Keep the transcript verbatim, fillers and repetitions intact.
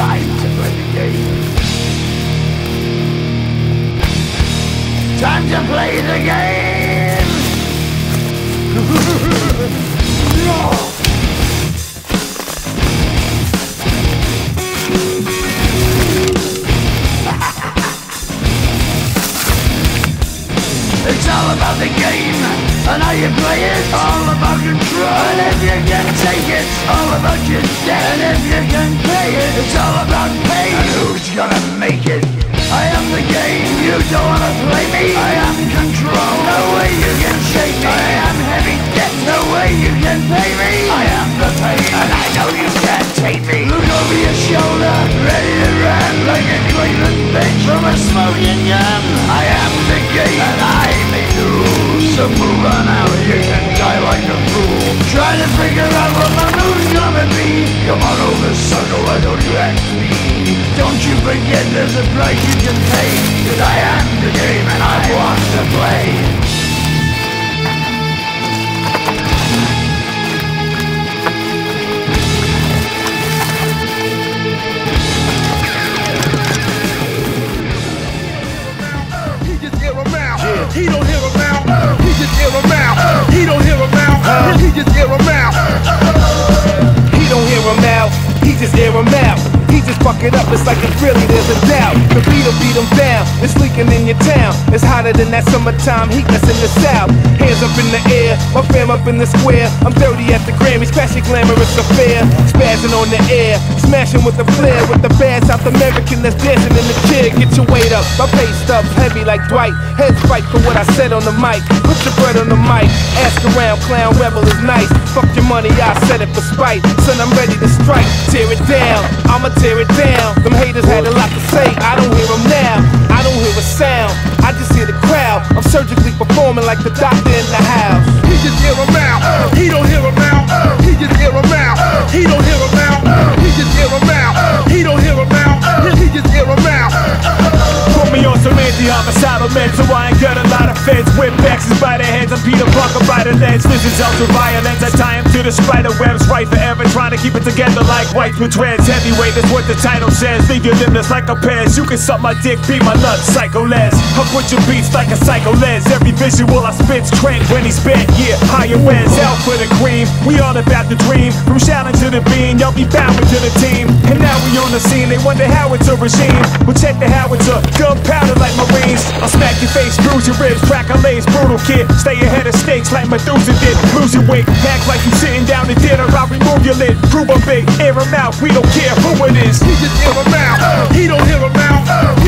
time to play the game. Time to play the game! It's all about the game, and how you play it, all about control. And if you can take it, all about your debt. And if you can pay it, it's all about pain. And who's gonna make it? I am the game, you don't wanna play me. I am control, no way you can shake me. I am heavy debt, no way you can pay me. I am the pain, and I know you can't take me. Look over your shoulder, ready to run like a Cleveland bitch from a smoking gun. I am the game, and I may lose. So move on out, you can die like a fool. Try to figure out what my move's gonna be. Come on over, sucker, why don't you ask me? Don't you forget there's a price you can pay. Cause I am the game and I want to play. He just hear him out. Yeah. He don't hear him out. He just hear him out. He don't hear him out. He just hear him out. He don't hear him out. He just hear him out. He just fuck it up, it's like it's really there's a doubt. The beat'll beat him down, it's leaking in your town. It's hotter than that summertime heat that's in the south. Hands up in the air, my fam up in the square. I'm thirty at the Grammys, crashing glamorous affair. Spazzing on the air, smashing with the flair. With the bad South American that's dancing in the chair. Get your weight up, my pay stubs heavy like Dwight. Heads fight for what I said on the mic. Put your bread on the mic, ask around, clown rebel is nice. Fuck your money, I said it for spite. Son, I'm ready to strike, tear it down, I'ma tear it down. Them haters had a lot to say, I don't hear them now. I don't hear a sound, I just hear the crowd. I'm surgically performing like the doctor in the house. He just hear him out, he don't hear him out. He just hear him out, he don't hear him out. He just hear him out, he don't hear him out. He just hear him out. Put me on some anti-homicidal meds, so I ain't got a lot of feds. Whip axes by the heads, I'm Peter Parker by the lens. This is ultra violence, I tie him to the spider webs. Right forever, trying to keep it together like whites with dreads. Heavyweight, that's what the title says. Leave your limbless like a Pez. You can suck my dick, be my nut, psycho les. I put your beats like a psycho les. Every visual I spit's trend when he's bent. Yeah, higher ends, out for the cream. We all about the dream. From shouting to the beam, y'all be bowing to the team. And now we on the scene, they wonder how it's a regime. Well, check the howitzer, gunpowder like Marines. I'll smack your face, bruise your ribs, crack a lace, brutal kid. Stay ahead of stakes like Methuselah did. Lose your weight, act like you sitting down at dinner. I'll remove your lid, prove I'm big, air him out. We don't care who it is. He just hear him out, he don't hear him out.